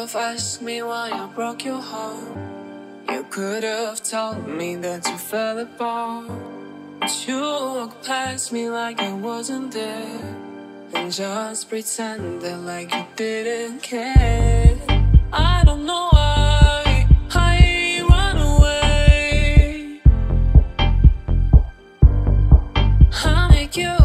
have asked me why I broke your heart. You could have told me that you fell apart, but you walked past me like I wasn't there, and just pretended like you didn't care. I don't know why I run away. I make you